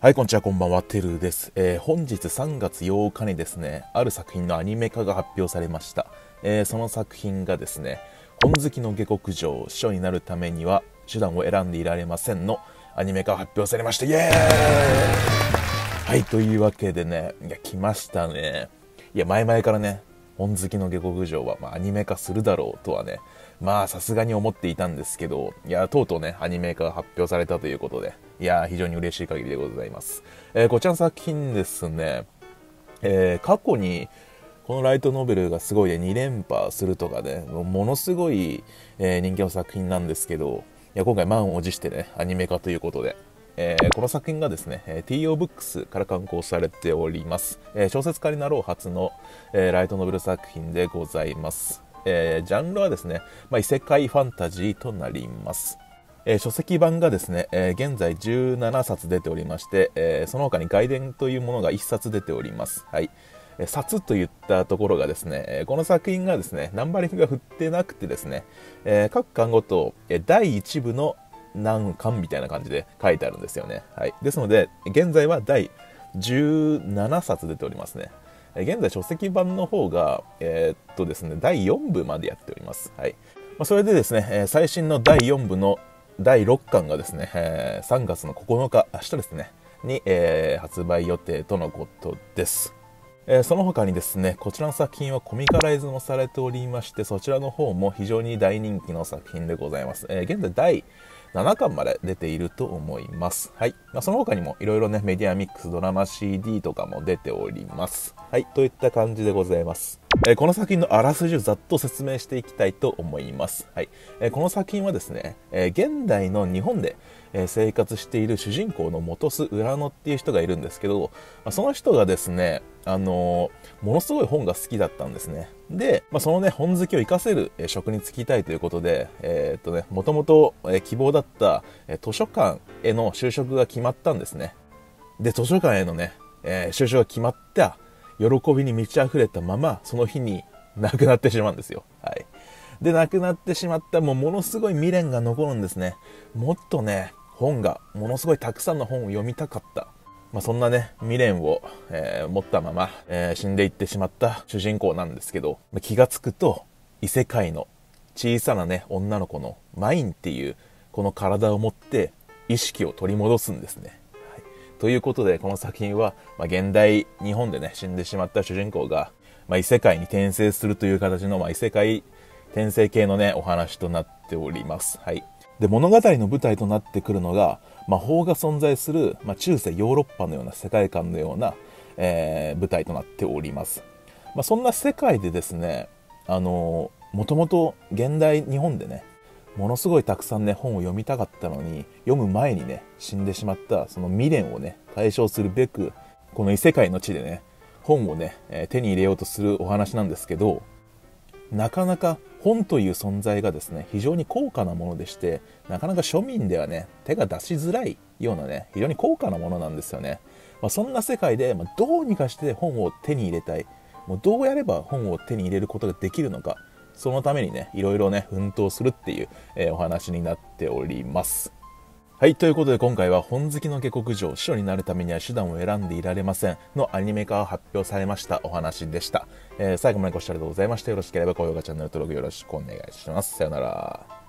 はい、こんにちは、こんばんは、てるです。本日3月8日にですね、ある作品のアニメ化が発表されました。その作品がですね、本好きの下克上、師匠になるためには手段を選んでいられませんのアニメ化が発表されました。イエーイ。はい、というわけでね、来ましたね。前々からね、本好きの下克上は、アニメ化するだろうとはね、さすがに思っていたんですけど、とうとうね、アニメ化が発表されたということで、非常に嬉しい限りでございます。こちらの作品ですね、過去に、このライトノベルがすごい2連覇するとかね、ものすごい、人気の作品なんですけど、今回満を持してね、アニメ化ということで、この作品がですね、TO ブックスから刊行されております。小説家になろう初の、ライトノベル作品でございます。ジャンルはですね、異世界ファンタジーとなります。書籍版がですね、現在17冊出ておりまして、その他に外伝というものが1冊出ております。はい。冊といったところがですね、この作品がですね、ナンバリングが振ってなくてですね、各巻ごと、第1部の何巻みたいな感じで書いてあるんですよね。はい。ですので、現在は第17冊出ておりますね。現在書籍版の方が、ですね、第4部までやっております。はい。それでですね、最新の第4部の第6巻がですね、3月の9日、明日ですね、に、発売予定とのことです。その他にですね、こちらの作品はコミカライズもされておりまして、そちらの方も非常に大人気の作品でございます。現在第7巻まで出ていると思います。はい。その他にもいろいろね、メディアミックス、ドラマ CD とかも出ております。はい。といった感じでございます。この作品のあらすじをざっと説明していきたいと思います。はい。この作品はですね、現代の日本で生活している主人公の元栖浦野っていう人がいるんですけど、その人がですね、ものすごい本が好きだったんですね。で、そのね、本好きを活かせる職に就きたいということで、もともと希望だった図書館への就職が決まったんですね。で、図書館へのね、就職が決まった喜びに満ち溢れたまま、その日に亡くなってしまうんですよ。はい。で、亡くなってしまったものすごい未練が残るんですね。もっとね、ものすごいたくさんの本を読みたかった。そんなね、未練を、持ったまま、死んでいってしまった主人公なんですけど、気がつくと異世界の小さなね、女の子のマインっていうこの体を持って意識を取り戻すんですね。はい、ということで、この作品は、現代日本でね、死んでしまった主人公が、異世界に転生するという形の、異世界転生系のね、お話となっております。はい。で、物語の舞台となってくるのが、魔法が存在する、中世ヨーロッパのような世界観のような、舞台となっております。そんな世界でですね、もともと現代日本でね、ものすごいたくさんね、本を読みたかったのに、読む前にね、死んでしまったその未練をね、解消するべく、この異世界の地でね、本をね、手に入れようとするお話なんですけど、なかなか本という存在がですね、非常に高価なものでして、なかなか庶民ではね、手が出しづらいようなね、非常に高価なものなんですよね。そんな世界で、どうにかして本を手に入れたい。もうどうやれば本を手に入れることができるのか。そのためにね、いろいろね、奮闘するっていう、お話になっております。はい、ということで今回は本好きの下克上、師匠になるためには手段を選んでいられませんのアニメ化が発表されましたお話でした。最後までご視聴ありがとうございました。よろしければ高評価、チャンネル登録よろしくお願いします。さよなら。